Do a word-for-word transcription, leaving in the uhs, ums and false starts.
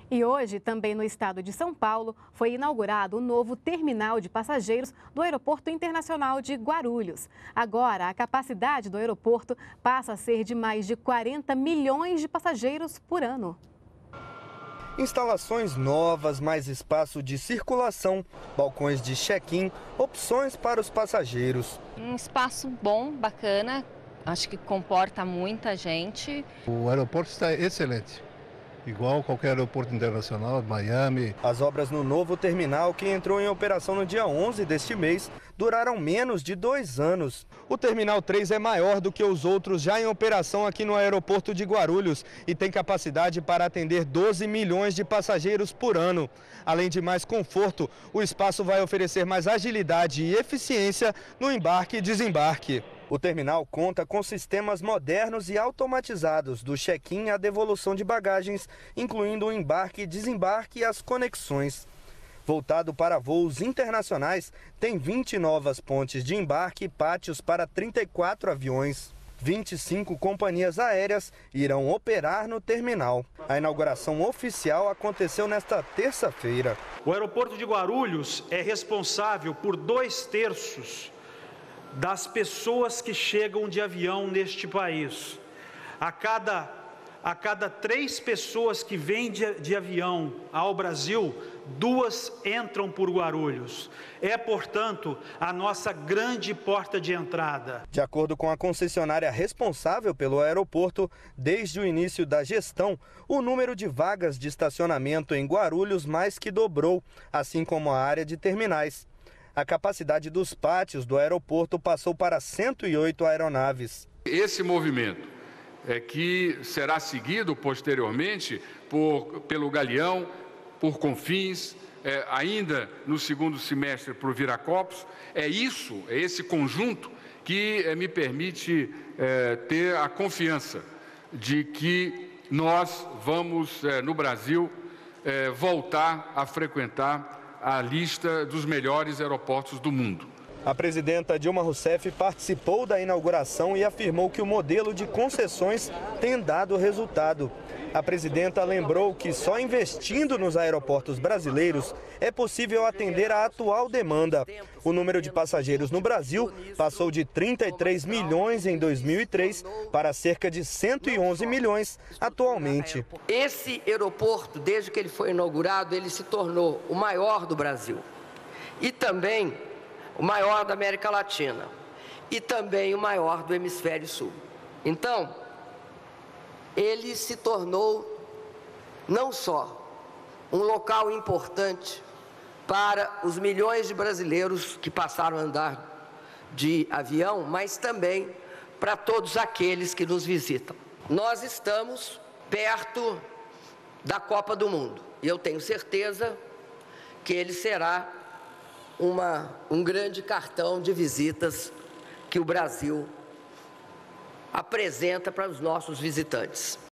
E hoje, também no estado de São Paulo, foi inaugurado o novo terminal de passageiros do Aeroporto Internacional de Guarulhos. Agora, a capacidade do aeroporto passa a ser de mais de quarenta milhões de passageiros por ano. Instalações novas, mais espaço de circulação, balcões de check-in, opções para os passageiros. Um espaço bom, bacana, acho que comporta muita gente. O aeroporto está excelente, igual qualquer aeroporto internacional, Miami. As obras no novo terminal, que entrou em operação no dia onze deste mês, duraram menos de dois anos. O Terminal três é maior do que os outros já em operação aqui no aeroporto de Guarulhos e tem capacidade para atender doze milhões de passageiros por ano. Além de mais conforto, o espaço vai oferecer mais agilidade e eficiência no embarque e desembarque. O terminal conta com sistemas modernos e automatizados do check-in à devolução de bagagens, incluindo o embarque e desembarque e as conexões. Voltado para voos internacionais, tem vinte novas pontes de embarque e pátios para trinta e quatro aviões. vinte e cinco companhias aéreas irão operar no terminal. A inauguração oficial aconteceu nesta terça-feira. O aeroporto de Guarulhos é responsável por dois terços das pessoas que chegam de avião neste país. A cada, a cada três pessoas que vêm de, de avião ao Brasil, duas entram por Guarulhos. É, portanto, a nossa grande porta de entrada. De acordo com a concessionária responsável pelo aeroporto, desde o início da gestão, o número de vagas de estacionamento em Guarulhos mais que dobrou, assim como a área de terminais. A capacidade dos pátios do aeroporto passou para cento e oito aeronaves. Esse movimento é que será seguido posteriormente por, pelo Galeão, por Confins, é, ainda no segundo semestre por Viracopos. É isso, é esse conjunto que é, me permite é, ter a confiança de que nós vamos, é, no Brasil, é, voltar a frequentar a lista dos melhores aeroportos do mundo. A presidenta Dilma Rousseff participou da inauguração e afirmou que o modelo de concessões tem dado resultado. A presidenta lembrou que só investindo nos aeroportos brasileiros é possível atender a atual demanda. O número de passageiros no Brasil passou de trinta e três milhões em dois mil e três para cerca de cento e onze milhões atualmente. Esse aeroporto, desde que ele foi inaugurado, ele se tornou o maior do Brasil e também o maior da América Latina e também o maior do Hemisfério Sul. Então, ele se tornou não só um local importante para os milhões de brasileiros que passaram a andar de avião, mas também para todos aqueles que nos visitam. Nós estamos perto da Copa do Mundo e eu tenho certeza que ele será uma, um grande cartão de visitas que o Brasil apresenta para os nossos visitantes.